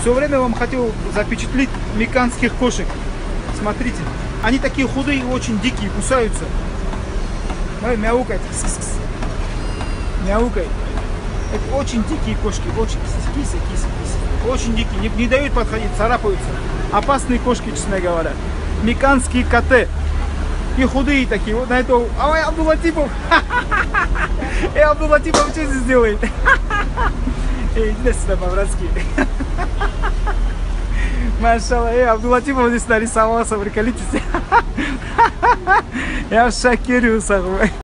Все время вам хотел запечатлеть меканских кошек. Смотрите, они такие худые, очень дикие, кусаются. Мяукать. Мяукай. Это очень дикие кошки, очень киси. Очень дикие, не дают подходить, царапаются. Опасные кошки, честно говоря. Меканские коты. И худые такие, вот на этого. Ой, Абдулатипов! Абдулатипов что здесь делает? Иди сюда по-братски. Машалла, Абдулатипов здесь нарисовался, приколитесь. Я в шоке,